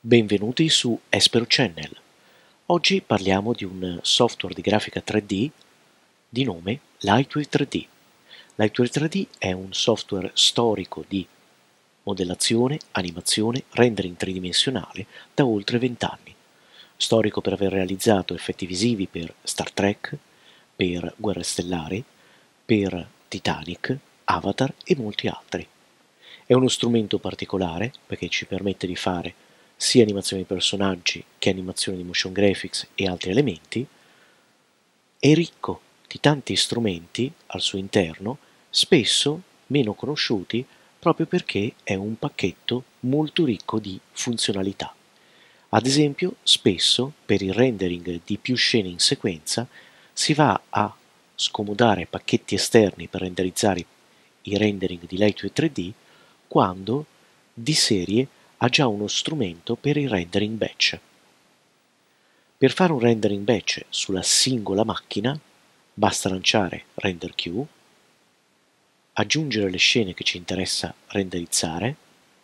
Benvenuti su Espero Channel. Oggi parliamo di un software di grafica 3D di nome Lightwave 3D. Lightwave 3D è un software storico di modellazione, animazione, rendering tridimensionale da oltre 20 anni. Storico per aver realizzato effetti visivi per Star Trek, per Guerre Stellari, per Titanic, Avatar e molti altri. È uno strumento particolare perché ci permette di fare sia animazioni di personaggi che animazioni di motion graphics e altri elementi. È ricco di tanti strumenti al suo interno, spesso meno conosciuti proprio perché è un pacchetto molto ricco di funzionalità. Ad esempio, spesso per il rendering di più scene in sequenza si va a scomodare pacchetti esterni per renderizzare i rendering di Lightwave 3D quando di serie ha già uno strumento per il rendering batch. Per fare un rendering batch sulla singola macchina basta lanciare Render Queue, aggiungere le scene che ci interessa renderizzare,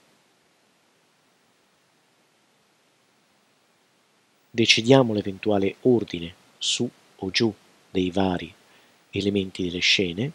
decidiamo l'eventuale ordine su o giù dei vari elementi delle scene,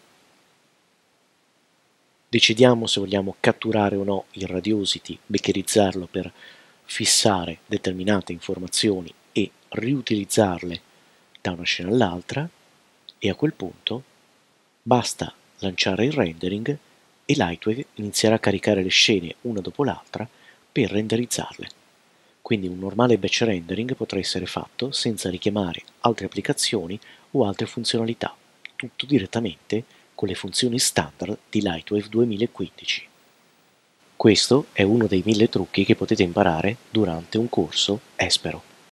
decidiamo se vogliamo catturare o no il radiosity, beccerizzarlo per fissare determinate informazioni e riutilizzarle da una scena all'altra, e a quel punto basta lanciare il rendering e Lightwave inizierà a caricare le scene una dopo l'altra per renderizzarle. Quindi un normale batch rendering potrà essere fatto senza richiamare altre applicazioni o altre funzionalità, tutto direttamente con le funzioni standard di Lightwave 2015. Questo è uno dei 1000 trucchi che potete imparare durante un corso Espero.